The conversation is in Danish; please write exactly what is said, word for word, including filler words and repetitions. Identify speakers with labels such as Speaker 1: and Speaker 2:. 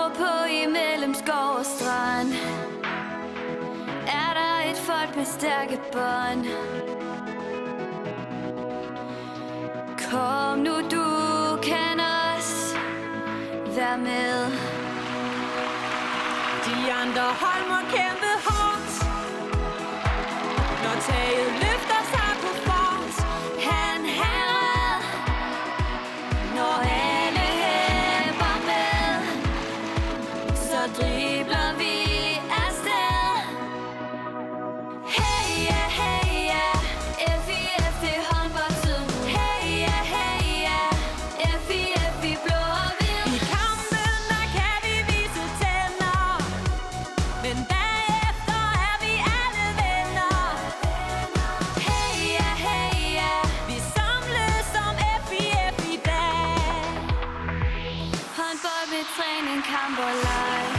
Speaker 1: Nordpå imellem skov og strand er der et folk med stærke bånd. Kom nu, du kan også være med.
Speaker 2: De andre hold må kæmpe hårdt, når taget løfter sig på front.
Speaker 1: Han herred, når alle hæpper med, så dribler vi afsted. Hey ja, hey ja, F I F det er håndboldtid. Hey ja, hey ja, F I F vi blå og hvid.
Speaker 2: I kampen der kan vi vise tænder, men bagefter er vi alle venner.
Speaker 1: Hey ja, hey ja,
Speaker 2: Vi samles som F I F i dag.
Speaker 1: håndbold med træning, kamp og leg.